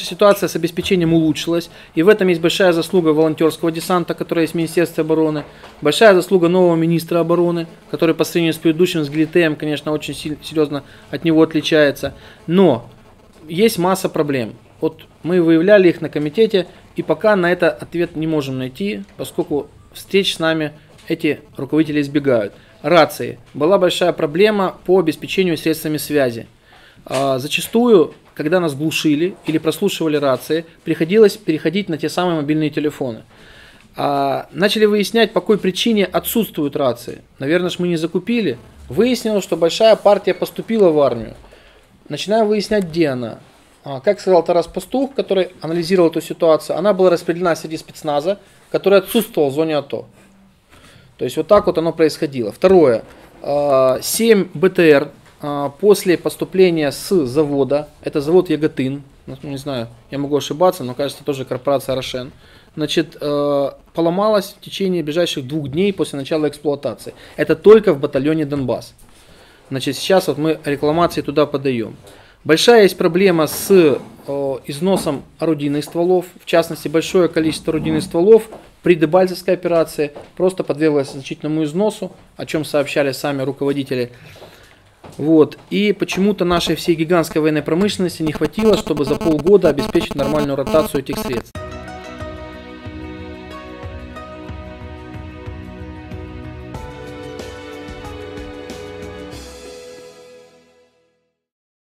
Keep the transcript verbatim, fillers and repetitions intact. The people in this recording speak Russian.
ситуация с обеспечением улучшилась, и в этом есть большая заслуга волонтерского десанта, который есть в Министерстве обороны, большая заслуга нового министра обороны, который по сравнению с предыдущим, с Глитеем, конечно, очень серьезно от него отличается. Но есть масса проблем. Вот мы выявляли их на комитете, и пока на это ответ не можем найти, поскольку встреч с нами эти руководители избегают. Рации. Была большая проблема по обеспечению средствами связи. Зачастую, когда нас глушили или прослушивали рации, приходилось переходить на те самые мобильные телефоны. Начали выяснять, по какой причине отсутствуют рации. Наверное, мы не закупили. Выяснилось, что большая партия поступила в армию. Начинаем выяснять, где она. Как сказал Тарас Пастух, который анализировал эту ситуацию, она была распределена среди спецназа, который отсутствовал в зоне АТО. То есть вот так вот оно происходило. Второе. семь БТР после поступления с завода, это завод Яготын, не знаю, я могу ошибаться, но кажется тоже корпорация Рошен, значит, поломалась в течение ближайших двух дней после начала эксплуатации. Это только в батальоне Донбасс. Значит, сейчас вот мы рекламации туда подаем. Большая есть проблема с э, износом орудийных стволов, в частности, большое количество орудийных стволов при Дебальцевской операции просто подверглось значительному износу, о чем сообщали сами руководители. Вот. И почему-то нашей всей гигантской военной промышленности не хватило, чтобы за полгода обеспечить нормальную ротацию этих средств.